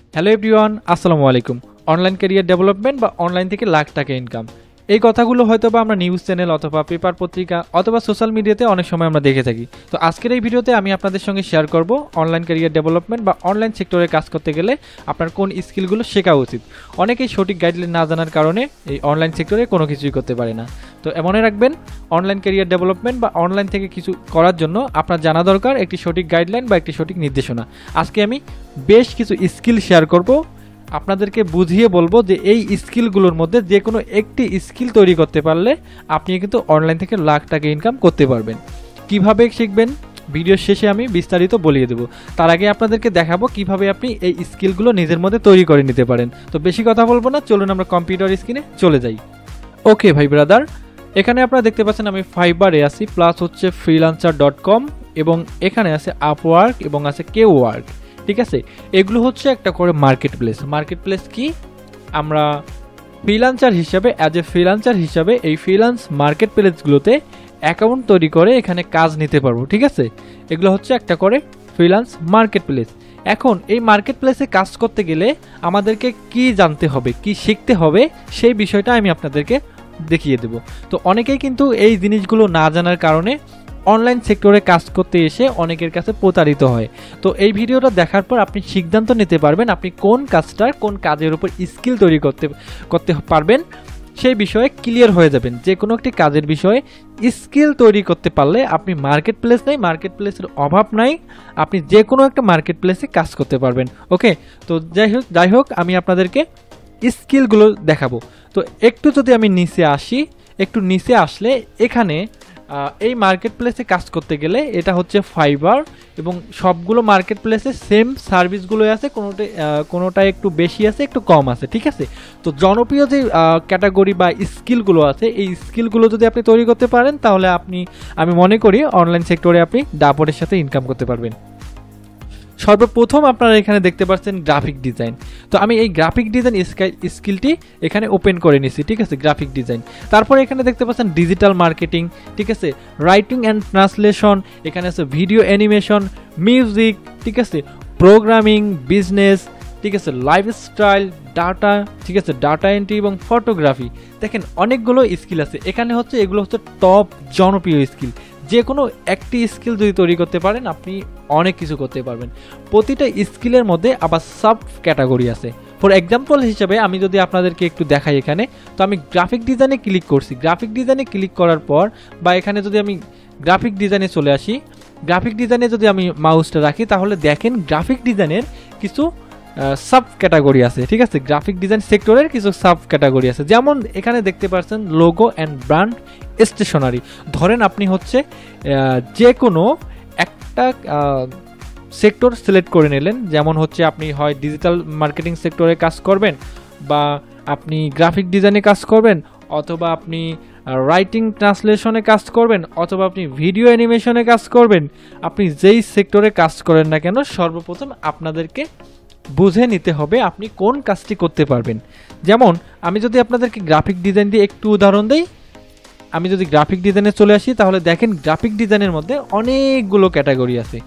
Hello everyone, আসসালামু আলাইকুম। Online career development বা অনলাইন থেকে লাখ টাকা ইনকাম, এই কথাগুলো হয়তো বা আমরা নিউজ চ্যানেল অথবা পেপার পত্রিকা অথবা সোশ্যাল মিডিয়াতে অনেক সময় আমরা দেখে থাকি। তো আজকের এই ভিডিওতে আমি আপনাদের সঙ্গে শেয়ার করব অনলাইন ক্যারিয়ার ডেভেলপমেন্ট বা অনলাইন সেক্টরে কাজ করতে গেলে আপনার কোন স্কিলগুলো শেখা উচিত। অনেকেই সঠিক গাইডলাইন না জানার কারণে এই অনলাইন সেক্টরে কোনো কিছুই করতে পারে না। তো মনে রাখবেন, অনলাইন ক্যারিয়ার ডেভেলপমেন্ট বা অনলাইন থেকে কিছু করার জন্য আপনার জানা দরকার একটি সঠিক গাইডলাইন বা একটি সঠিক নির্দেশনা। আজকে আমি বেশ কিছু স্কিল শেয়ার করব, আপনাদেরকে বুঝিয়ে বলবো যে এই স্কিলগুলোর মধ্যে যে কোনো একটি স্কিল তৈরি করতে পারলে আপনি কিন্তু অনলাইন থেকে লাখ টাকা ইনকাম করতে পারবেন। কিভাবে শিখবেন ভিডিওর শেষে আমি বিস্তারিত বলিয়ে দেবো। তার আগে আপনাদেরকে দেখাবো কিভাবে আপনি এই স্কিলগুলো নিজের মধ্যে তৈরি করে নিতে পারেন। তো বেশি কথা বলবো না, চলুন আমরা কম্পিউটার স্ক্রিনে চলে যাই। ওকে ভাই ব্রাদার, এখানে আপনারা দেখতে পাচ্ছেন আমি ফাইবারে আছি, প্লাস হচ্ছে freelancer.com এবং এখানে আছে আপওয়ার্ক এবং আছে কেওয়ার্ক। ঠিক আছে, এগুলো হচ্ছে একটা করে মার্কেট প্লেস কি আমরা ফ্রিল্যান্সার হিসাবে ফ্রিল্যান্সার হিসাবে এই ফ্রিল্যান্স মার্কেট প্লেসগুলোতে অ্যাকাউন্ট তৈরি করে এখানে কাজ নিতে পারবো। ঠিক আছে, এগুলো হচ্ছে একটা করে ফ্রিল্যান্স মার্কেট প্লেস। এখন এই মার্কেট প্লেসে কাজ করতে গেলে আমাদেরকে কি জানতে হবে, কি শিখতে হবে, সেই বিষয়টা আমি আপনাদেরকে দেখিয়ে দেব। তো অনেকেই কিন্তু এই জিনিসগুলো না জানার কারণে অনলাইন সেক্টরে কাজ করতে এসে অনেকের কাছে প্রতারিত হয়। তো এই ভিডিওটা দেখার পর আপনি সিদ্ধান্ত নিতে পারবেন আপনি কোন কাজের উপর স্কিল তৈরি করতে পারবেন, সেই বিষয়ে ক্লিয়ার হয়ে যাবেন। যে কোনো একটি কাজের বিষয়ে স্কিল তৈরি করতে পারলে আপনি মার্কেট প্লেসের অভাব নাই, আপনি যে কোনো একটা মার্কেট প্লেসে কাজ করতে পারবেন। ওকে, তো যাই হোক আমি আপনাদেরকে স্কিলগুলো দেখাবো। তো একটু যদি আমি নিচে আসলে এখানে এই মার্কেট প্লেসে কাজ করতে গেলে এটা হচ্ছে ফাইবার এবং সবগুলো মার্কেট প্লেসে সেম সার্ভিসগুলো আছে, কোনোটা একটু বেশি আছে একটু কম আছে। ঠিক আছে, তো জনপ্রিয় যে ক্যাটাগরি বা স্কিলগুলো আছে এই স্কিলগুলো যদি আপনি তৈরি করতে পারেন তাহলে আমি মনে করি অনলাইন সেক্টরে আপনি দাপটের সাথে ইনকাম করতে পারবেন। সর্বপ্রথম আপনারা এখানে দেখতে পাচ্ছেন গ্রাফিক ডিজাইন। তো আমি এই গ্রাফিক ডিজাইন স্কিলটি এখানে ওপেন করে নিছি। ঠিক আছে, গ্রাফিক ডিজাইন। তারপরে এখানে দেখতে পাচ্ছেন ডিজিটাল মার্কেটিং, ঠিক আছে, রাইটিং অ্যান্ড ট্রান্সলেশন, এখানে আছে ভিডিও অ্যানিমেশন, মিউজিক, ঠিক আছে, প্রোগ্রামিং, বিজনেস, ঠিক আছে, লাইফস্টাইল, ডাটা, ঠিক আছে, ডাটা এন্ট্রি এবং ফটোগ্রাফি। দেখেন অনেকগুলো স্কিল আছে এখানে, এগুলো হচ্ছে টপ জনপ্রিয় স্কিল। যে কোনো একটি স্কিল যদি তৈরি করতে পারেন আপনি অনেক কিছু করতে পারবেন। প্রতিটা স্কিলের মধ্যে আবার সাব ক্যাটাগরি আছে। ফর এক্সাম্পল হিসেবে আমি যদি আপনাদেরকে একটু দেখাই এখানে, তো আমি গ্রাফিক ডিজাইনে ক্লিক করছি। গ্রাফিক ডিজাইনে ক্লিক করার পর বা এখানে যদি আমি গ্রাফিক ডিজাইনে চলে আসি, গ্রাফিক ডিজাইনে যদি আমি মাউসটা রাখি তাহলে দেখেন গ্রাফিক ডিজাইনের কিছু সাব ক্যাটাগরি আছে। ঠিক আছে, গ্রাফিক ডিজাইন সেক্টরের কিছু সাব ক্যাটাগরি আছে। যেমন এখানে দেখতে পাচ্ছেন লোগো অ্যান্ড ব্র্যান্ড স্টেশনারি। ধরেন আপনি যে কোনো একটা সেক্টর সিলেক্ট করে নিলেন, যেমন আপনি হয় ডিজিটাল মার্কেটিং সেক্টরে কাজ করবেন, বা আপনি গ্রাফিক ডিজাইনে কাজ করবেন, অথবা আপনি রাইটিং ট্রান্সলেশনে কাজ করবেন, অথবা আপনি ভিডিও অ্যানিমেশনে কাজ করবেন। আপনি যেই সেক্টরে কাজ করেন না কেন, সর্বপ্রথম আপনাদেরকে বুঝে নিতে হবে আপনি কোন কাজটি করতে পারবেন। যেমন আমি যদি আপনাদেরকে গ্রাফিক ডিজাইন দিয়ে একটু উদাহরণ দিই, আমি যদি গ্রাফিক ডিজাইনে চলে আসি তাহলে দেখেন গ্রাফিক ডিজাইনের মধ্যে অনেকগুলো ক্যাটাগরি আছে।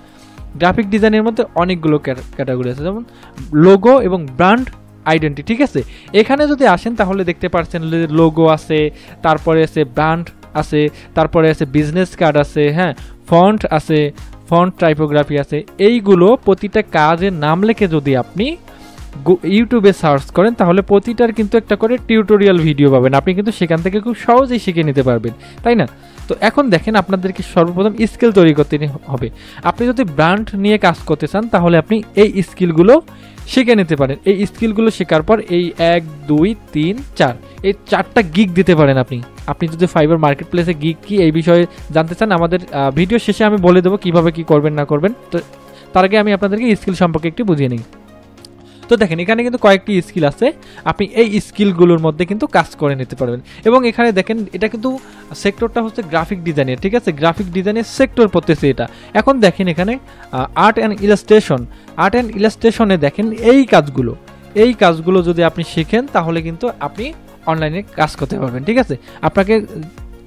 যেমন লোগো এবং ব্র্যান্ড আইডেন্টি। ঠিক আছে, এখানে যদি আসেন তাহলে দেখতে পাচ্ছেন লোগো আছে, তারপরে আছে ব্র্যান্ড আছে, তারপরে আছে বিজনেস কার্ড আছে, হ্যাঁ, ফন্ট আছে, ফন্ট টাইপোগ্রাফি আছে। এইগুলো প্রতিটা কাজের নাম লিখে যদি আপনি ইউটিউবে সার্চ করেন তাহলে প্রতিটার কিন্তু একটা করে টিউটোরিয়াল ভিডিও পাবেন। আপনি কিন্তু সেখান থেকে খুব সহজেই শিখে নিতে পারবেন, তাই না? তো এখন দেখেন আপনাদেরকে সর্বপ্রথম স্কিল তৈরি করতে হবে। আপনি যদি ব্র্যান্ড নিয়ে কাজ করতে চান তাহলে আপনি এই স্কিলগুলো শিখে নিতে পারেন। এই স্কিলগুলো শেখার পর এই 1 2 3 4 এই 4টা গিগ দিতে পারেন আপনি যদি ফাইবার মার্কেট প্লেসে গিগ কি এই বিষয়ে জানতে চান, আমাদের ভিডিও শেষে আমি বলে দেবো কিভাবে কি করবেন না করবেন। তো তার আগে আমি আপনাদেরকে স্কিল সম্পর্কে একটু বুঝিয়ে নিই। তো দেখেন এখানে কিন্তু কয়েকটি স্কিল আছে, আপনি এই স্কিলগুলোর মধ্যে কিন্তু কাজ করে নিতে পারবেন। এবং এখানে দেখেন এটা কিন্তু সেক্টরটা হচ্ছে গ্রাফিক ডিজাইনের। ঠিক আছে, গ্রাফিক ডিজাইনের সেক্টর পড়তেছে এটা। এখন দেখেন এখানে আর্ট অ্যান্ড ইলাস্ট্রেশনে দেখেন এই কাজগুলো যদি আপনি শিখেন তাহলে কিন্তু আপনি অনলাইনে কাজ করতে পারবেন। ঠিক আছে, আপনাকে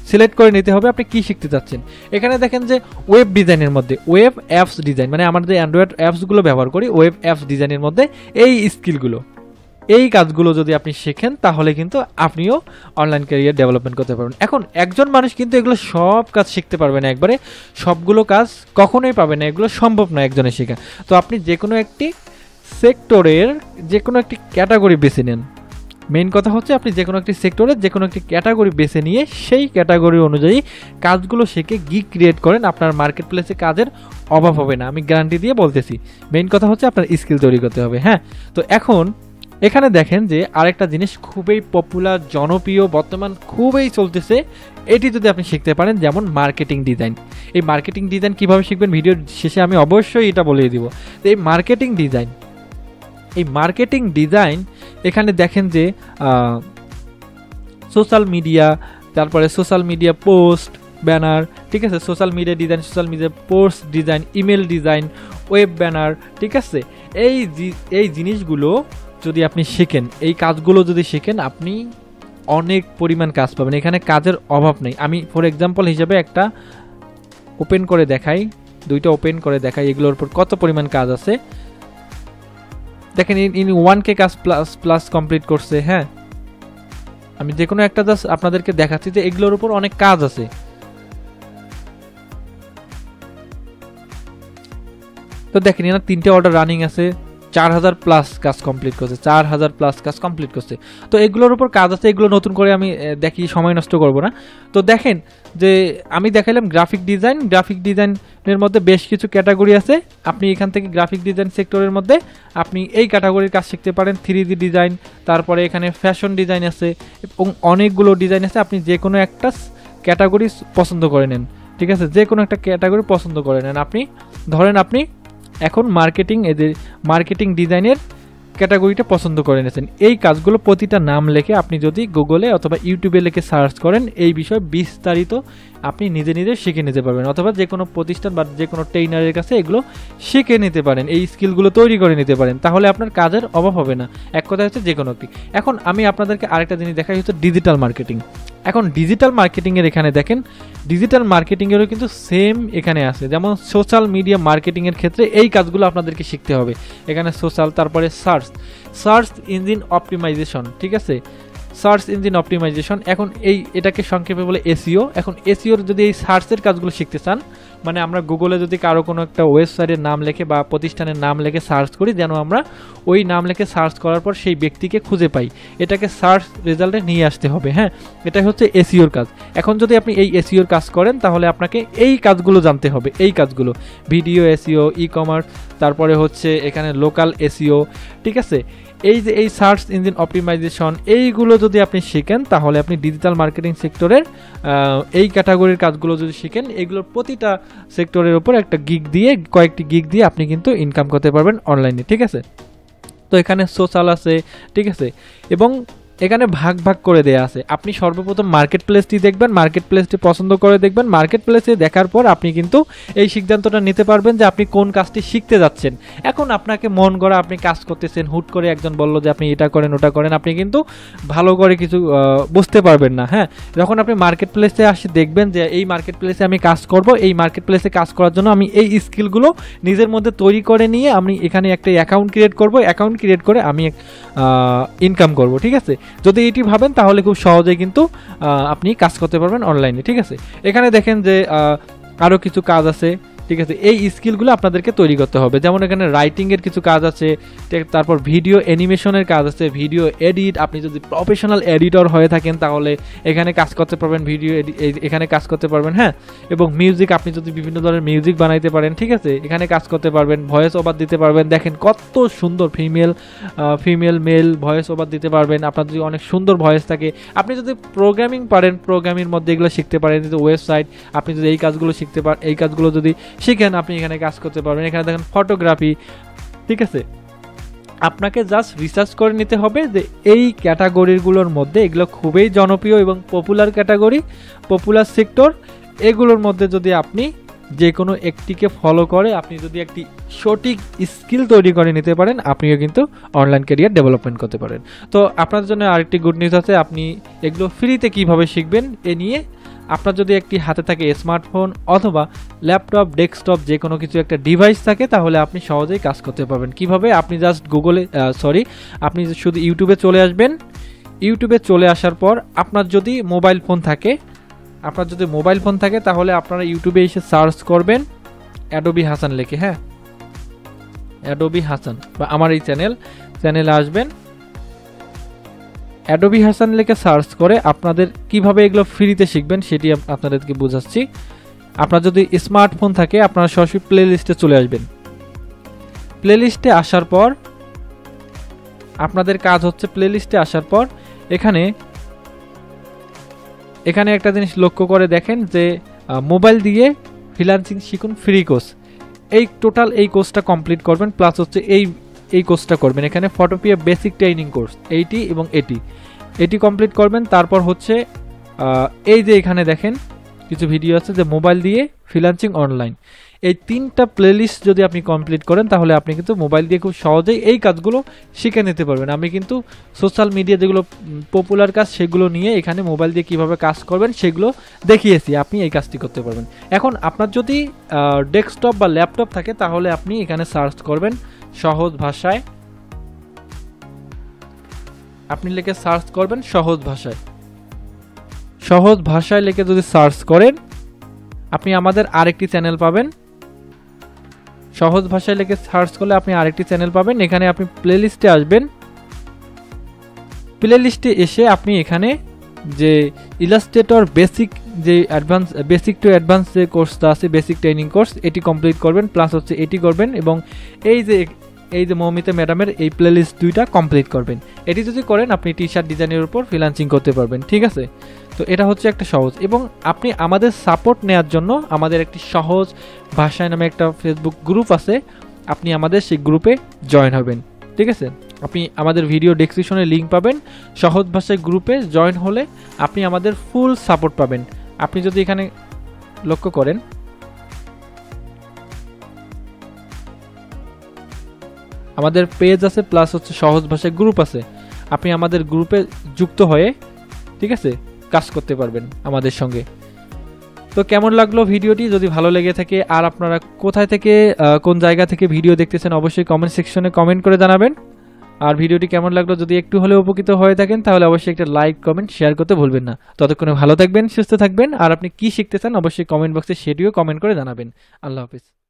সিলেক্ট করে নিতে হবে আপনি কি শিখতে চাচ্ছেন। এখানে দেখেন যে ওয়েব ডিজাইনের মধ্যে ওয়েব অ্যাপস ডিজাইন, মানে আমরা যে অ্যান্ড্রয়েড অ্যাপসগুলো ব্যবহার করি ওয়েব অ্যাপস ডিজাইনের মধ্যে এই স্কিলগুলো, এই কাজগুলো যদি আপনি শেখেন তাহলে কিন্তু আপনিও অনলাইন ক্যারিয়ার ডেভেলপমেন্ট করতে পারবেন। এখন একজন মানুষ কিন্তু এগুলো সব কাজ শিখতে পারবে না একবারে, সবগুলো কাজ কখনোই পাবে না, এগুলো সম্ভব না একজনের শেখা। তো আপনি যে কোনো একটি সেক্টরের যে কোনো একটি ক্যাটাগরি বেছে নেন। মেইন কথা হচ্ছে আপনি যে কোনো একটি সেক্টরের যে কোনো একটি ক্যাটাগরি বেছে নিয়ে সেই ক্যাটাগরি অনুযায়ী কাজগুলো শিখে গিগ ক্রিয়েট করেন, আপনার মার্কেট প্লেসে কাজের অভাব হবে না, আমি গ্যারান্টি দিয়ে বলতেছি। মেইন কথা হচ্ছে আপনার স্কিল তৈরি করতে হবে। হ্যাঁ, তো এখন এখানে দেখেন যে আরেকটা জিনিস খুবই পপুলার, জনপ্রিয়, বর্তমান খুবই চলতেছে, এটি যদি আপনি শিখতে পারেন, যেমন মার্কেটিং ডিজাইন। এই মার্কেটিং ডিজাইন কীভাবে শিখবেন ভিডিওর শেষে আমি অবশ্যই এটা বলে দিব। তো এই মার্কেটিং ডিজাইন এখানে দেখেন যে সোশ্যাল মিডিয়া, তারপরে সোশ্যাল মিডিয়া পোস্ট, ব্যানার, ঠিক আছে, social media design, social media post design, email design, web banner, ঠিক আছে, এই জিনিসগুলো যদি আপনি শেখেন, এই কাজগুলো যদি শেখেন, আপনি অনেক পরিমাণ কাজ পাবেন, এখানে কাজের অভাব নেই। আমি ফর এক্সাম্পল হিসেবে একটা ওপেন করে দেখাই, দুইটা ওপেন করে দেখাই, এগুলোর উপর কত পরিমাণ কাজ আছে দেখেন। ইন 1K কাজ প্লাস কমপ্লিট করছে। হ্যাঁ, আমি যে কোনো একটা জাস্ট আপনাদেরকে দেখাচ্ছি যে এগুলোর উপর অনেক কাজ আছে। তো দেখেন এখানে 3টে অর্ডার রানিং আছে, 4000 প্লাস কাজ কমপ্লিট করছে, 4000 প্লাস কাজ কমপ্লিট করছে। তো এগুলোর উপর কাজ আছে, এগুলো নতুন করে আমি দেখি, সময় নষ্ট করব না। তো দেখেন যে আমি দেখাইলাম গ্রাফিক ডিজাইনের মধ্যে বেশ কিছু ক্যাটাগরি আছে। আপনি এখান থেকে গ্রাফিক ডিজাইন সেক্টরের মধ্যে আপনি এই ক্যাটাগরির কাজ শিখতে পারেন। 3D ডিজাইন, তারপরে এখানে ফ্যাশন ডিজাইন আছে এবং অনেকগুলো ডিজাইন আছে। আপনি যে কোনো একটা ক্যাটাগরি পছন্দ করে নেন, ঠিক আছে, যে কোনো একটা ক্যাটাগরি পছন্দ করে নেন। আপনি ধরেন আপনি এখন মার্কেটিং ডিজাইনের ক্যাটাগরিটা পছন্দ করে নিয়েছেন। এই কাজগুলো প্রতিটা নাম লিখে আপনি যদি গুগলে অথবা ইউটিউবে লিখে সার্চ করেন, এই বিষয়ে বিস্তারিত আপনি নিজে নিজে শিখে নিতে পারবেন, অথবা যে কোনো প্রতিষ্ঠান বা যে কোনো ট্রেনারের কাছে এগুলো শিখে নিতে পারেন, এই স্কিলগুলো তৈরি করে নিতে পারেন, তাহলে আপনার কাজের অভাব হবে না। এক কথা হচ্ছে যে কোনো একটি। এখন আমি আপনাদেরকে আরেকটা জিনিস দেখাই, হচ্ছে ডিজিটাল মার্কেটিং। এখন ডিজিটাল মার্কেটিংয়ের এখানে দেখেন, ডিজিটাল মার্কেটিংয়েরও কিন্তু সেম এখানে আছে, যেমন সোশ্যাল মিডিয়া মার্কেটিংয়ের ক্ষেত্রে এই কাজগুলো আপনাদেরকে শিখতে হবে। এখানে সোশ্যাল, তারপরে সার্চ ইঞ্জিন অপটিমাইজেশন, ঠিক আছে, সার্চ ইঞ্জিন অপটিমাইজেশন। এখন এটাকে সংক্ষেপে বলে এসইও। এখন এসইওর যদি এই সার্চের কাজগুলো শিখতে চান, মানে আমরা গুগলে যদি কারো কোনো একটা ওয়েবসাইটের নাম লেখে বা প্রতিষ্ঠানের নাম লেখে সার্চ করি, যেন আমরা ওই নাম লেখে সার্চ করার পর সেই ব্যক্তিকে খুঁজে পাই, এটাকে সার্চ রেজাল্টে নিয়ে আসতে হবে। হ্যাঁ, এটাই হচ্ছে এসইওর কাজ। এখন যদি আপনি এই এসইওর কাজ করেন, তাহলে আপনাকে এই কাজগুলো জানতে হবে, এই কাজগুলো, ভিডিও এসইও, ই কমার্স, তারপরে হচ্ছে এখানে লোকাল এসইও, ঠিক আছে। এই যে এই সার্চ ইঞ্জিন অপটিমাইজেশন, এইগুলো যদি আপনি শিখেন, তাহলে আপনি ডিজিটাল মার্কেটিং সেক্টরের এই ক্যাটাগরির কাজগুলো যদি শিখেন, এগুলোর প্রতিটা সেক্টরের উপর কয়েকটি গিগ দিয়ে আপনি কিন্তু ইনকাম করতে পারবেন অনলাইনে, ঠিক আছে। তো এখানে সোশ্যাল আছে, ঠিক আছে, এবং এখানে ভাগ করে দেয়া আছে। আপনি সর্বপ্রথম মার্কেট প্লেসটি দেখবেন, মার্কেট প্লেসটি পছন্দ করে দেখবেন। মার্কেট প্লেসে দেখার পর আপনি কিন্তু এই সিদ্ধান্তটা নিতে পারবেন যে আপনি কোন কাজটি শিখতে যাচ্ছেন। এখন আপনাকে মন গড়া আপনি কাজ করতেছেন, হুট করে একজন বলল যে আপনি এটা করেন ওটা করেন, আপনি কিন্তু ভালো করে কিছু বুঝতে পারবেন না। হ্যাঁ, যখন আপনি মার্কেট প্লেসে আসে দেখবেন যে এই মার্কেট প্লেসে আমি কাজ করব, এই মার্কেট প্লেসে কাজ করার জন্য আমি এই স্কিলগুলো নিজের মধ্যে তৈরি করে নিয়ে আমি এখানে একটা অ্যাকাউন্ট ক্রিয়েট করব, অ্যাকাউন্ট ক্রিয়েট করে আমি ইনকাম করব, ঠিক আছে। যদি এটি ভাবেন তাহলে খুব সহজেই কিন্তু আপনি কাজ করতে পারবেন অনলাইনে, ঠিক আছে। এখানে দেখেন যে আরও কিছু কাজ আছে, ঠিক আছে। এই স্কিলগুলো আপনাদেরকে তৈরি করতে হবে, যেমন এখানে রাইটিংয়ের কিছু কাজ আছে, তারপর ভিডিও অ্যানিমেশনের কাজ আছে, ভিডিও এডিট। আপনি যদি প্রফেশনাল এডিটর হয়ে থাকেন তাহলে এখানে কাজ করতে পারবেন, এখানে কাজ করতে পারবেন। হ্যাঁ, এবং মিউজিক, আপনি যদি বিভিন্ন ধরনের মিউজিক বানাইতে পারেন, ঠিক আছে, এখানে কাজ করতে পারবেন। ভয়েস ওভার দিতে পারবেন, দেখেন কত সুন্দর ফিমেল মেল ভয়েস ওভার দিতে পারবেন। আপনার যদি অনেক সুন্দর ভয়েস থাকে, আপনি যদি প্রোগ্রামিং পারেন, প্রোগ্রামিংয়ের মধ্যে এগুলো শিখতে পারেন। যদি ওয়েবসাইট, আপনি যদি এই কাজগুলো শিখতে পারেন, এই কাজগুলো যদি শিখেন, আপনি এখানে কাজ করতে পারবেন। এখানে দেখেন ফটোগ্রাফি, ঠিক আছে। আপনাকে জাস্ট রিসার্চ করে নিতে হবে যে এই ক্যাটাগরিগুলোর মধ্যে এগুলো খুবই জনপ্রিয় এবং পপুলার ক্যাটাগরি, পপুলার সেক্টর, এগুলোর মধ্যে যদি আপনি যে কোনো একটিকে ফলো করে আপনি যদি একটি সঠিক স্কিল তৈরি করে নিতে পারেন, আপনিও কিন্তু অনলাইন ক্যারিয়ার ডেভেলপমেন্ট করতে পারেন। তো আপনার জন্য আরেকটি গুড নিউজ আছে, আপনি এগুলো ফ্রিতে কিভাবে শিখবেন এ নিয়ে আপনার যদি একটি হাতে থাকে স্মার্টফোন অথবা ল্যাপটপ, ডেস্কটপ যে কোনো কিছু একটা ডিভাইস থাকে, তাহলে আপনি সহজেই কাজ করতে পারবেন। কিভাবে? আপনি জাস্ট আপনি শুধু ইউটিউবে চলে আসবেন। ইউটিউবে চলে আসার পর আপনার যদি মোবাইল ফোন থাকে তাহলে আপনারা ইউটিউবে এসে সার্চ করবেন অ্যাডোবি হাসান লিখে, হ্যাঁ, অ্যাডোবি হাসান বা আমার এই চ্যানেলে আসবেন। অ্যাডোবি হাসান লিখে সার্চ করে আপনাদের কিভাবে এগুলো ফ্রিতে শিখবেন সেটি আপনাদেরকে বোঝাচ্ছি। আপনার যদি স্মার্টফোন থাকে আপনারা সরাসরি প্লে লিস্টে চলে আসবেন। প্লে লিস্টে আসার পর আপনাদের কাজ হচ্ছে প্লে লিস্টে আসার পর এখানে একটা জিনিস লক্ষ্য করে দেখেন যে মোবাইল দিয়ে ফ্রিল্যান্সিং শিখুন ফ্রি কোর্স। এই টোটাল এই কোর্সটা কমপ্লিট করবেন, প্লাস হচ্ছে এই কোর্সটা করবেন। এখানে ফটোপিয়া বেসিক ট্রেনিং কোর্স এইটি এবং এটি কমপ্লিট করবেন। তারপর হচ্ছে এই যে এখানে দেখেন কিছু ভিডিও আছে যে মোবাইল দিয়ে ফ্রিল্যান্সিং অনলাইন। এই 3টা প্লেলিস্ট যদি আপনি কমপ্লিট করেন তাহলে আপনি কিন্তু মোবাইল দিয়ে খুব সহজেই এই কাজগুলো শিখে নিতে পারবেন। আমি কিন্তু সোশ্যাল মিডিয়া যেগুলো পপুলার কাজ সেগুলো নিয়ে এখানে মোবাইল দিয়ে কিভাবে কাজ করবেন সেগুলো দেখিয়েছি, আপনি এই কাজটি করতে পারবেন। এখন আপনার যদি ডেস্কটপ বা ল্যাপটপ থাকে তাহলে আপনি এখানে সার্চ করবেন সহজ ভাষায়। আপনি লিখে সার্চ করবেন সহজ ভাষায় লিখে যদি সার্চ করেন আপনি আমাদের আরেকটি চ্যানেল পাবেন। সহজ ভাষায় লিখে সার্চ করলে আপনি আরেকটি চ্যানেল পাবেন। এখানে আপনি প্লেলিস্টে আসবেন। প্লেলিস্টে এসে আপনি এখানে যে ইলাস্ট্রেটর বেসিক টু অ্যাডভান্স যে কোর্সটা আছে, বেসিক ট্রেনিং কোর্স, এটি কমপ্লিট করবেন, প্লাস হচ্ছে এটি করবেন এবং এই যে মৌমিতা ম্যাডামের এই প্লেলিস্ট 2টা কমপ্লিট করবেন। এটি যদি করেন আপনি টি শার্ট ডিজাইনের উপর ফ্রিল্যান্সিং করতে পারবেন, ঠিক আছে? তো এটা হচ্ছে একটা সহজ। এবং আপনি আমাদের সাপোর্ট নেওয়ার জন্য আমাদের একটি সহজ ভাষায় নামে একটা ফেসবুক গ্রুপ আছে, আপনি আমাদের সেই গ্রুপে জয়েন হবেন, ঠিক আছে? আপনি আমাদের ভিডিও ডেসক্রিপশনে লিঙ্ক পাবেন। সহজ ভাষায় গ্রুপে জয়েন হলে আপনি আমাদের ফুল সাপোর্ট পাবেন। আপনি যদি এখানে লক্ষ্য করেন আমাদের পেজ আছে, প্লাস হচ্ছে সহজ ভাষায় গ্রুপ আছে। আপনি আমাদের গ্রুপে যুক্ত হয়ে, ঠিক আছে, কাজ করতে পারবেন আমাদের সঙ্গে। তো কেমন লাগলো ভিডিওটি? যদি ভালো লেগে থাকে আর আপনারা কোথায় থেকে কোন জায়গা থেকে ভিডিও দেখতেছেন অবশ্যই কমেন্ট সেকশনে কমেন্ট করে জানাবেন। আর ভিডিওটি কেমন লাগলো যদি একটু হলেও উপকৃত হয়ে থাকেন তাহলে অবশ্যই একটা লাইক, কমেন্ট, শেয়ার করতে ভুলবেন না। ততক্ষণে ভালো থাকবেন, সুস্থ থাকবেন। আর আপনি কি শিখতে চান অবশ্যই কমেন্ট বক্সে সেটিও কমেন্ট করে জানাবেন। আল্লাহ হাফিজ।